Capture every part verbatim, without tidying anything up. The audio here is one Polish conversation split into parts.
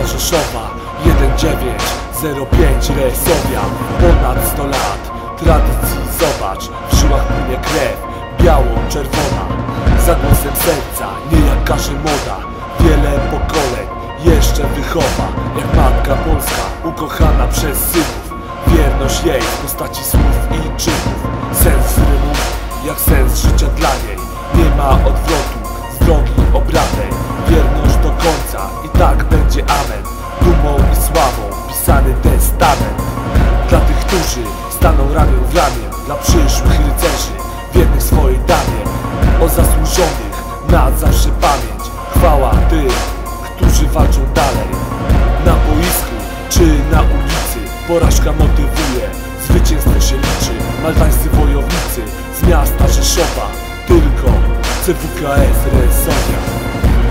miasta Rzeszowa. Jeden dziewięć zero pięć Resowia. Ponad sto lat tradycji, zobacz, w żyłach płynie krew biało-czerwona. Za głosem serca, nie jak każe moda, wiele pokoleń jeszcze wychowa. Jak matka Polska, ukochana przez synów, wierność jej w postaci słów i czynów. Sens rymu, jak sens życia dla niej, nie ma odwrotu z drogi obratej. Wierność do końca i tak będzie amen. Dumą i sławą pisany testament dla tych, którzy staną ramię w ramię, dla przyszłych rycerzy wiernych swojej damie. O zasłużonych na zawsze pamięć, chwała tym, którzy walczą dalej. Na boisku czy na ulicy porażka motywuje, zwycięstwo się liczy. Maltańscy wojownicy z miasta Rzeszowa, tylko C W K S Resowia.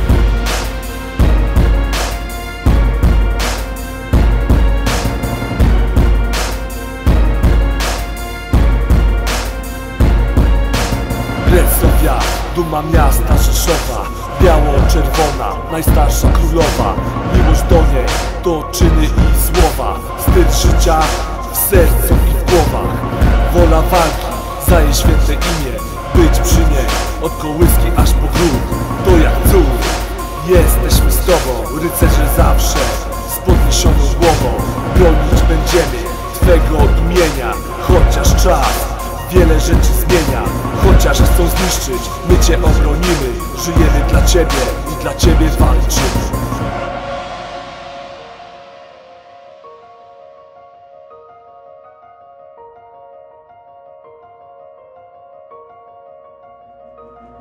Resowia, duma miasta Rzeszowa, biało-czerwona, najstarsza królowa. Miłość do niej to czyny i słowa, styl życia w sercu i w głowach. Wola walki za jej święte imię, być przy niej od kołyski aż po grób. To jak cud, jesteśmy z tobą, rycerze zawsze z podniesioną głową. Bronić będziemy twego imienia, chociaż czas wiele rzeczy zmienia. Chociaż chcą zniszczyć, my cię obronimy. Żyjemy dla ciebie i dla ciebie walczymy.